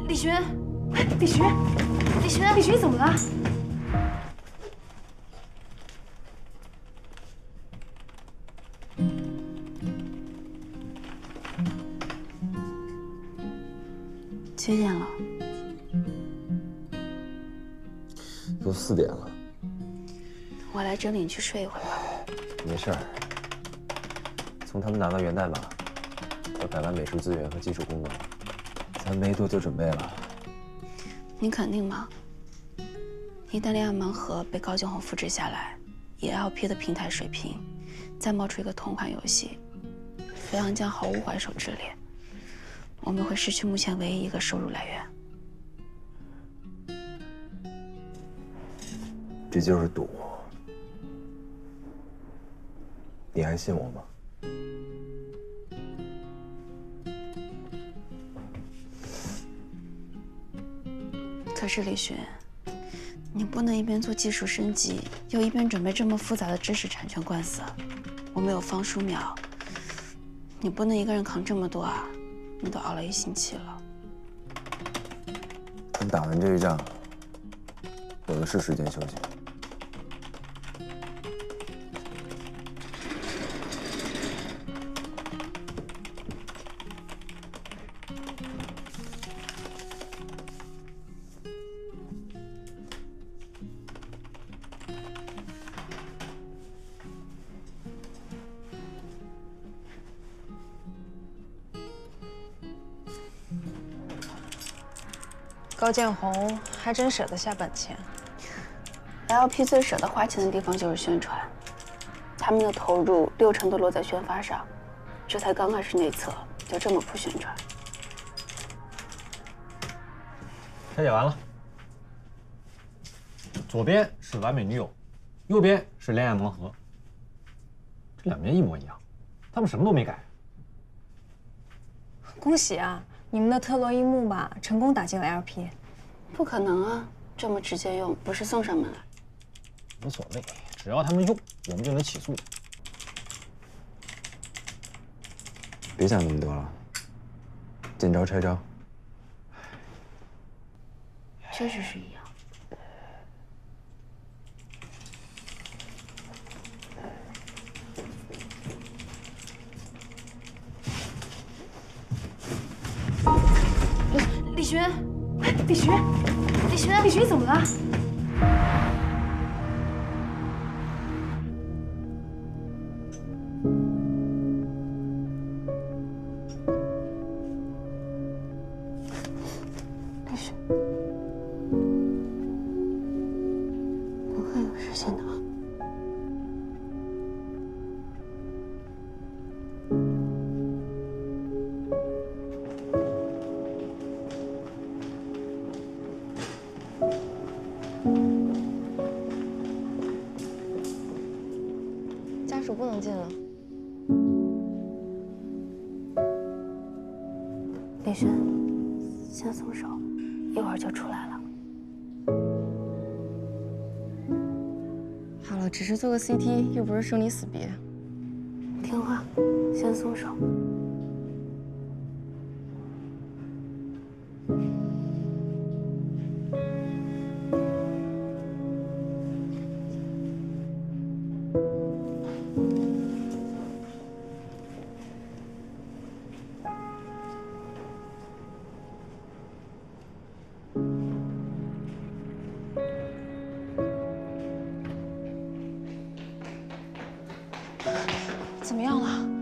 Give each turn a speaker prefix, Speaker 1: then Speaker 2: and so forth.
Speaker 1: 李寻，李寻，李寻，李寻，你怎么了？几点了？
Speaker 2: 都4点了。
Speaker 1: 我来整理你去睡一会儿吧。
Speaker 2: 没事儿。从他们拿到源代码到改完美术资源和技术功能，咱没多久准备了。
Speaker 1: 你肯定吗？一旦恋爱盲盒被高景宏复制下来，以 LP 的平台水平，再冒出一个同款游戏，飞扬将毫无还手之力。我们会失去目前唯一一个收入来源。
Speaker 2: 这就是赌。你还信我吗？
Speaker 1: 可是李寻，你不能一边做技术升级，又一边准备这么复杂的知识产权官司。我们有方书淼，你不能一个人扛这么多啊！你都熬了1星期了。
Speaker 2: 等打完这一仗，有的是时间休息。
Speaker 3: 高建宏还真舍得下本钱。
Speaker 1: LP 最舍得花钱的地方就是宣传，他们的投入60%都落在宣发上，这才刚开始内测就这么不宣传。
Speaker 4: 拆解完了，左边是完美女友，右边是恋爱盲盒，这2边一模一样，他们什么都没改。
Speaker 3: 恭喜啊！你们的特洛伊木马成功打进了 LP。
Speaker 1: 不可能啊，这么直接用，不是送上门来。
Speaker 4: 无所谓，只要他们用，我们就能起诉。
Speaker 2: 别想那么多了，见招拆招。
Speaker 1: 确实是一样。李寻，李寻，李寻，李寻，你怎么了？李寻，不会有事情的。
Speaker 3: 家属不能进了。
Speaker 1: 李寻，先松手，一会儿就出来了。
Speaker 3: 好了，只是做个 CT，又不是生离死别。
Speaker 1: 听话，先松手。
Speaker 3: 怎么样了？